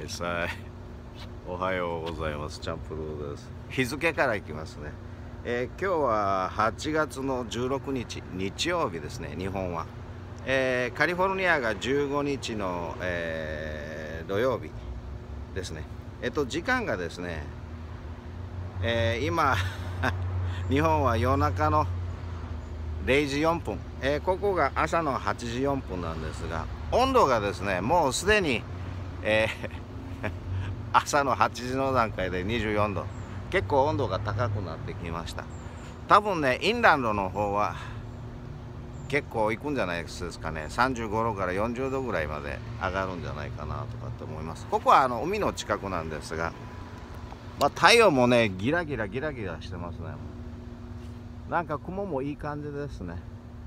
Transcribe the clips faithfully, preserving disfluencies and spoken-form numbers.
さい。おはようございます。チャンプルーです。日付からいきますね。えー、今日ははちがつのじゅうろくにち、日曜日ですね。日本は、えー、カリフォルニアがじゅうごにちの、えー、土曜日ですね。えっと時間がですね、えー、今日本は夜中のれいじよんぷん、えー、ここが朝のはちじよんぷんなんですが、温度がですねもうすでに、えー朝のはちじの段階でにじゅうよんど、結構温度が高くなってきました。多分ねインランドの方は結構行くんじゃないですかね。さんじゅうごどからよんじゅうどぐらいまで上がるんじゃないかなとかって思います。ここはあの海の近くなんですが、まあ、太陽もねギラギラギラギラしてますね。なんか雲もいい感じですね。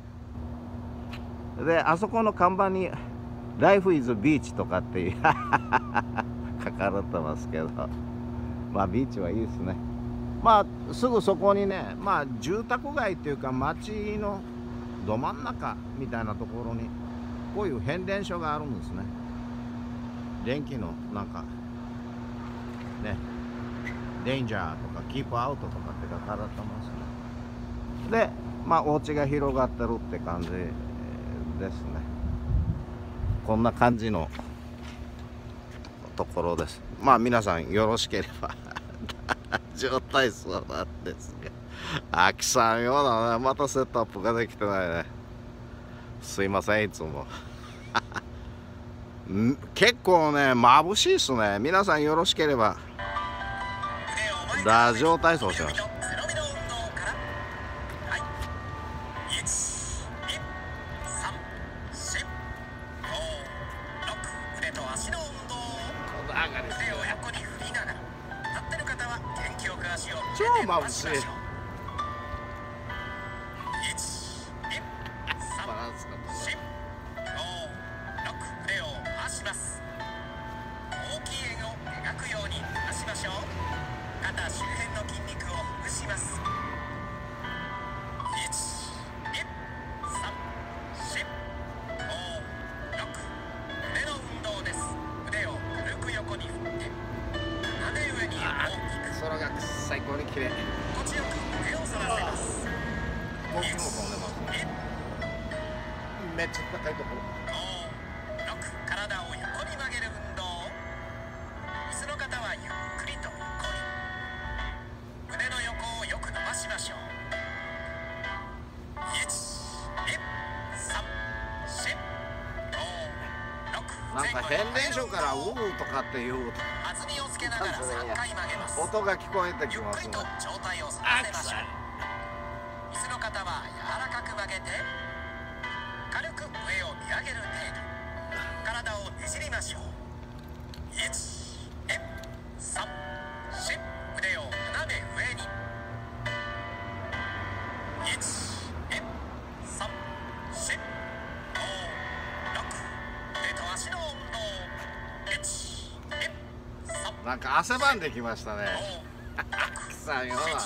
であそこの看板に「Life is Beach」とかって書かれてますけど、まあビーチはいいですね。まあすぐそこにね、まあ住宅街っていうか街のど真ん中みたいなところにこういう変電所があるんですね。電気のなんかね、デンジャーとかキープアウトとかって書かれてますね。でまあお家が広がってるって感じですね。こんな感じのところです。まあ皆さんよろしければ状態そうなんですが、秋さんようだね。またセットアップができてないね。すいませんいつも結構ね眩しいっすね。皆さんよろしければラジオ体操しましょう。超眩しい。バランスが大きい円を描くように回しましょう。肩周辺の筋肉をほぐします。いち、に、さん、し、ご、ろく、腕の運動です。腕を軽く横に振って斜め上に大きく。空が最高に綺麗。心地よく腕を反らせます。僕も飛んでますね。めっちゃ高いところ。ご、ろく、体を横に曲げる運動。椅子の方はゆっくりと横に。胸の横をよく伸ばしましょう。いち、に、さん、し、ご、ろく。なんか変電所からウーとかっていう弾みをつけながらさんかい曲げます。音が聞こえてきますね。ゆっくりと上体を反らせましょう。椅子の方は柔らかく曲げて軽く上を見上げる程度。体をねじりましょう。いち、に、さん、し、腕を斜め上に。いち、に、さん、し、ご、ろく。手と足の運動。いち、に、さん。なんか汗ばんできましたね。さようなら。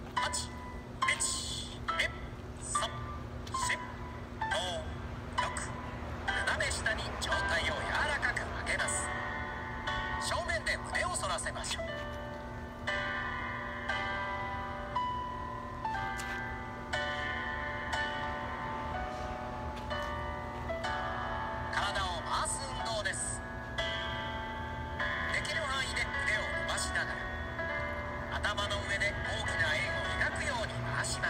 頭の上で大きな円を描くように回します。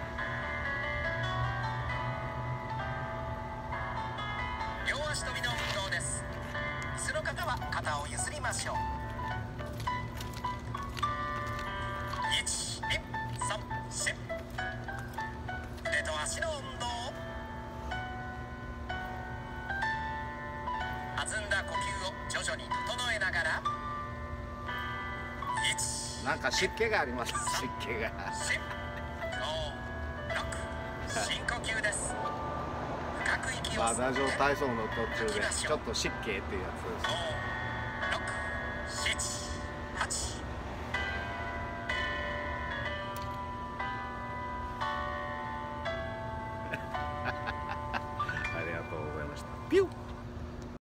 両足跳びの運動です。椅子の方は肩を譲りましょう。いち、に、さん、し。腕と足の運動。弾んだ呼吸を徐々に整えながら。なんか湿気があります。湿気が。ご、ろく。深呼吸です。深く息を吸って。まあラジオ体操の途中でちょっと湿気っていうやつです。